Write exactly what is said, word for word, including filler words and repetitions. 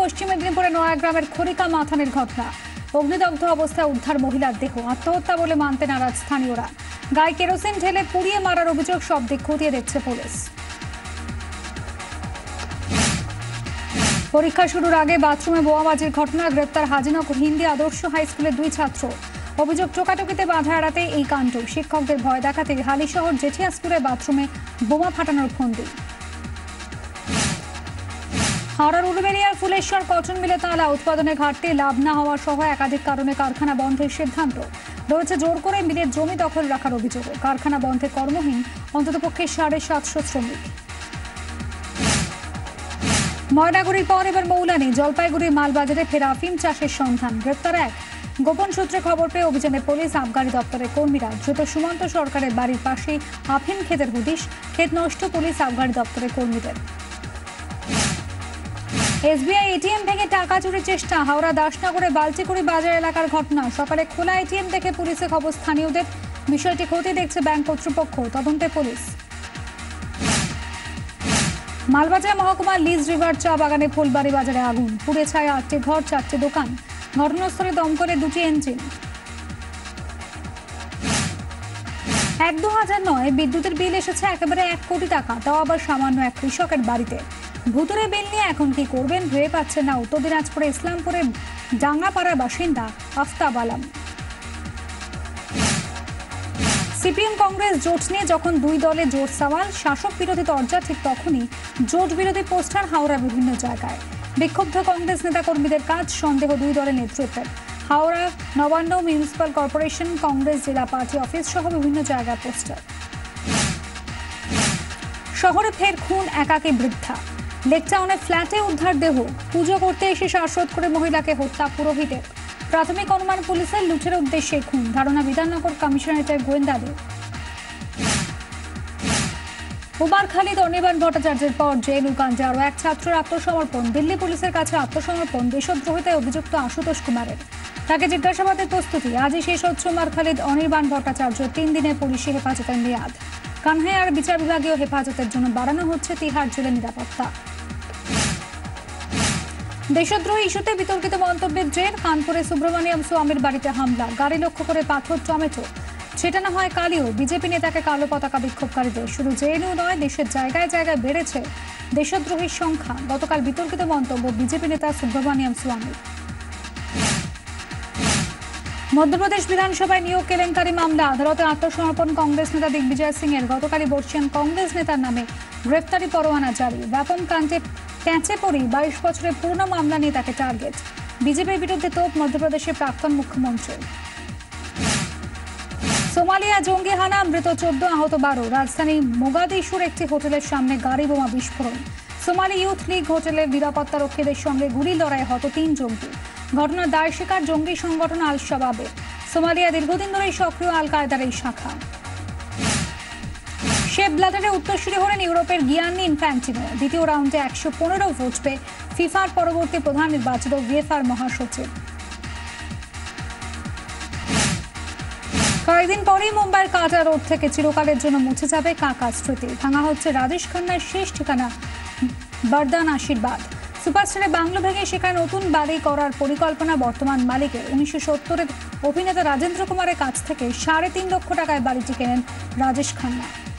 পশ্চিম মেদিনীপুরে নয়াগ্রামের খরিকা মাথানের ঘটনা। অগ্নিদগ্ধ অবস্থায় উদ্ধার মহিলার দেহ। আত্মহত্যা বলে মানতে নারাজ স্থানীয়রা। গায়ে কেরোসিন ঢেলে পুড়িয়ে মারার অভিযোগ, সব দিক খতিয়ে দেখছে পুলিশ। পরীক্ষা শুরুর আগে বাথরুমে বোমাবাজির ঘটনা। গ্রেপ্তার হাজিনগর হিন্দি আদর্শ হাই স্কুলের দুই ছাত্র। অভিযোগ, টোকাটুকিতে বাধা এড়াতে এই কাণ্ড। শিক্ষকদের ভয় দেখাতে হালিশহর জেঠিয়া স্কুলের বাথরুমে বোমা ফাটানোর ফন্দি। হাওড়ার উলুবেড়িয়ার ফুলেশ্বর কটন মিলে তালা। উৎপাদনে ঘাটতি, লাভ না হওয়া সহ একাধিক কারণে কারখানা বন্ধের সিদ্ধান্ত। রয়েছে জোর করে মিলের জমি দখল রাখার অভিযোগ। কারখানা বন্ধে কর্মহীন অন্ততপক্ষে সাড়ে সাতশো শ্রমিক। ময়নাগুড়ির পর এবার মৌলানি। জলপাইগুড়ির মালবাজারে ফের আফিম চাষের সন্ধান। গ্রেপ্তার এক। গোপন সূত্রে খবর পেয়ে অভিযানে পুলিশ, আবগারি দপ্তরের কর্মীরা। দ্রুত সুমন্ত সরকারের বাড়ির পাশেই আফিম ক্ষেতের হদিশ। ক্ষেত নষ্ট, পুলিশ আবগারি দপ্তরের কর্মীদের। এসবিআই এটিএম ভেঙে টাকা চুরির চেষ্টা। হাওড়া দাসনগরে বালচিকুড়ি বাজার এলাকার ঘটনা। সকালে খোলা এটিএম দেখে পুলিশে খবর স্থানীয়দের। বিষয়টি খতিয়ে দেখছে ব্যাংক কর্তৃপক্ষ। তদন্তে পুলিশ। মালবাজার মহকুমার লিজ রিভার চা বাগানে ফুলবাড়ি বাজারে আগুন। পুড়ে ছায় আটটি ঘর, চারটি দোকান। ঘটনাস্থলে দমকলে দুটি ইঞ্জিন। এক দু হাজার নয় বিদ্যুতের বিল এসেছে একেবারে এক কোটি টাকা, তাও আবার সামান্য এক কৃষকের বাড়িতে। ভুতুরে বিল নিয়ে এখন কি করবেন ভেবে পাচ্ছেন না উত্তর দিনাজপুরে ইসলামপুরের ডাঙ্গাপাড়ার বাসিন্দা আফতাব আলম। সিপিএম কংগ্রেস জোট নিয়ে যখন দুই দলে জোট সওয়াল, শাসক বিরোধী তরজা, ঠিক তখনই জোট বিরোধী পোস্টার হাওড়ার বিভিন্ন জায়গায়। বিক্ষুব্ধ কংগ্রেস নেতা কর্মীদের কাজ, সন্দেহ দুই দলের নেতৃত্বের। হাওড়া নবান্ন মিউনিসিপাল কর্পোরেশন, কংগ্রেস জেলা পার্টি অফিস সহ বিভিন্ন জায়গায় পোস্টার। শহরে ফের খুন একাকী বৃদ্ধা। লেকটাউনে ফ্ল্যাটে উদ্ধার দেহ। পুজো করতে এসে শ্বাসরোধ করে মহিলাকে হত্যা পুরোহিতের। প্রাথমিক অনুমান পুলিশের লুঠের উদ্দেশ্যে খুন, ধারণা বিধাননগর কমিশনারেটের গোয়েন্দাদের। উমার খালিদ অনির্বাণ ভট্টাচার্যের পর জেল উকান্ডে আরও এক ছাত্রের আত্মসমর্পণ। দিল্লি পুলিশের কাছে আত্মসমর্পণ দেশদ্রোহিতায় অভিযুক্ত আশুতোষ কুমারের। তাকে জিজ্ঞাসাবাদের প্রস্তুতি। আজই শেষ হচ্ছে উমার খালিদ অনির্বাণ ভট্টাচার্য তিন দিনের পুলিশি হেফাজতের মেয়াদ। কানহাইয়ার বিচার বিভাগীয় হেফাজতের জন্য বাড়ানো হচ্ছে তিহার জেলের নিরাপত্তা। দেশদ্রোহী ইস্যুতে বিতর্কিত মন্তব্যের জের। কানপুরে সুব্রমণিয়াম স্বামীর বাড়িতে হামলা, গাড়ি লক্ষ্য করে পাথর, টমেটো। সেটা না হয় কালিও। বিজেপি নেতাকে কালো পতাকা বিক্ষোভকারীদের। শুধু জেএনইউ নয়, দেশের জায়গায় জায়গায় বেড়েছে দেশদ্রোহীর সংখ্যা। গতকাল বিতর্কিত মন্তব্য বিজেপি নেতা সুব্রমণিয়াম স্বামীর। মধ্যপ্রদেশ বিধানসভায় নিয়োগ কেলেঙ্কারি মামলা। আদালতে আত্মসমর্পণ কংগ্রেস নেতা দিগ্বিজয় সিং এর। গতকালই বর্ষিয়ান কংগ্রেস নেতার নামে গ্রেফতারি পরোয়ানা জারি। ব্যাপম কাণ্ডে ক্যাঁচে পড়ি বাইশ বছরের পুরনো মামলা নিয়ে তাকে টার্গেট। বিজেপির বিরুদ্ধে তোপ মধ্যপ্রদেশের প্রাক্তন মুখ্যমন্ত্রী। সোমালিয়া জঙ্গি হানা, মৃত চোদ্দ, আহত বারো। রাজধানী মোগাদিশুর একটি হোটেলের সামনে গাড়ি বোমা বিস্ফোরণ। সোমালি ইউথ লীগ হোটেলের নিরাপত্তা রক্ষীদের সঙ্গে গুলি লড়াই, হত তিন জঙ্গি। ঘটনার দায় স্বীকার জঙ্গি সংগঠন আল শাবাবের। সোমালিয়া দীর্ঘদিন ধরেই সক্রিয় আল কায়দার এই শাখা। শেপ ব্লাটারে উত্তরসূরি হলেন ইউরোপের গিয়ান্নি ইনফ্যান্টিনো। দ্বিতীয় রাউন্ডে একশো পনেরো ভোট পেয়ে ফিফার পরবর্তী প্রধান নির্বাচিত ভিএফআর মহাসচিব। কয়েকদিন পরেই মুম্বাইয়ের কাটা রোড থেকে চিরকালের জন্য মুছে যাবে কাকা স্মৃতি। ভাঙা হচ্ছে রাজেশ খান্নার শেষ ঠিকানা বরদান আশীর্বাদ। সুপারস্টারের বাংলো ভেঙে সেখানে নতুন বাড়ি করার পরিকল্পনা বর্তমান মালিকের। উনিশশো সত্তরের অভিনেতা রাজেন্দ্র কুমারের কাছ থেকে সাড়ে তিন লক্ষ টাকায় বাড়িটি কেনেন রাজেশ খান্না।